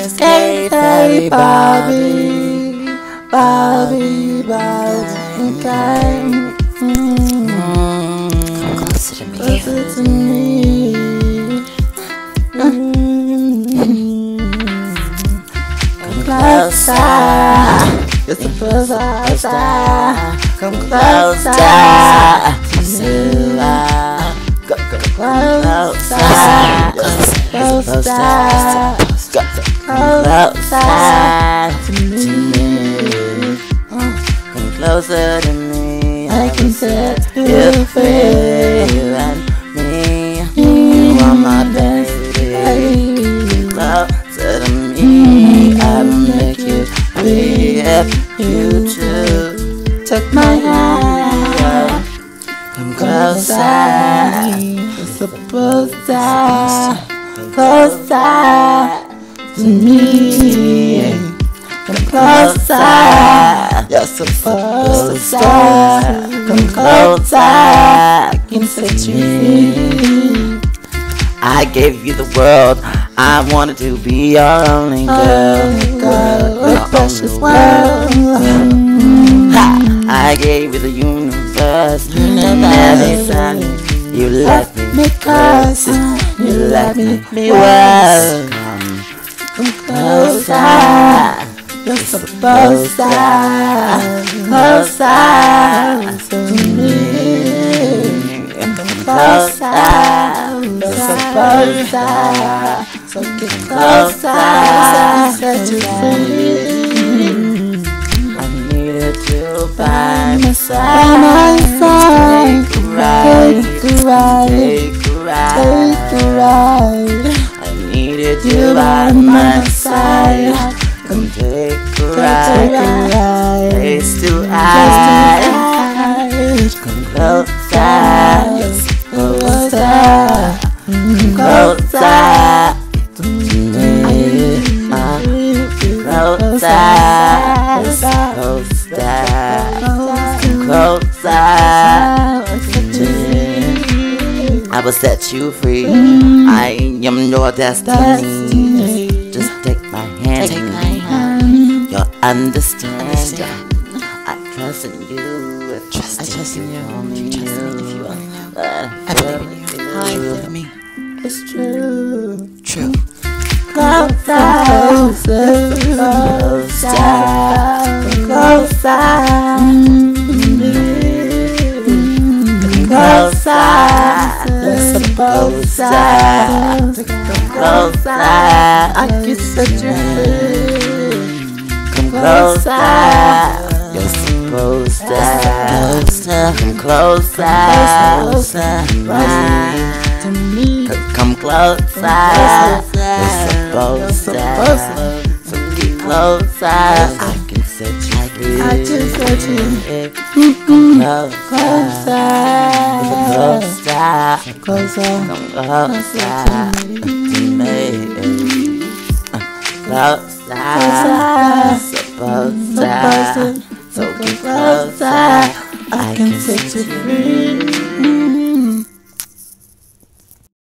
escape everybody. Bobby, okay. Come closer to me. Closer to me. Come closer. You're supposed to come closer. Go closer. Closer to me. Come closer to me. I can set you free. You and me. You are my baby. Closer to me. I will make you free if you choose. Take my hand. Come closer. You're supposed to closer to me. Come closer. You're supposed to come closer. I can set you free. I gave you the world. I wanted to be your only girl. Your precious world. I gave you the universe. Every time you let me curse, you let me well. Come closer. You're supposed to closer to me. Come closer. You're supposed to. So get closer. Set you free. I needed you by my side. Take a ride. Take a ride. I needed you by my side. Come take a ride, face to eyes. Come closer, closer, closer to me. Closer, closer to me. I will set you free. I am your destiny. Just take my hand. You'll understand. I trust in you. I trust in you. If you only know. I believe in you. I believe in me. It's true. True. Closer, closer, closer, closer. You're supposed to come closer. I can set you free. Come closer. You're supposed to come closer to me. Come closer. You're supposed to. So get closer. I can set you free. I can set you free. Closer. Closer. Come closer to me. Closer. Supposed to. So get closer. I can set you free.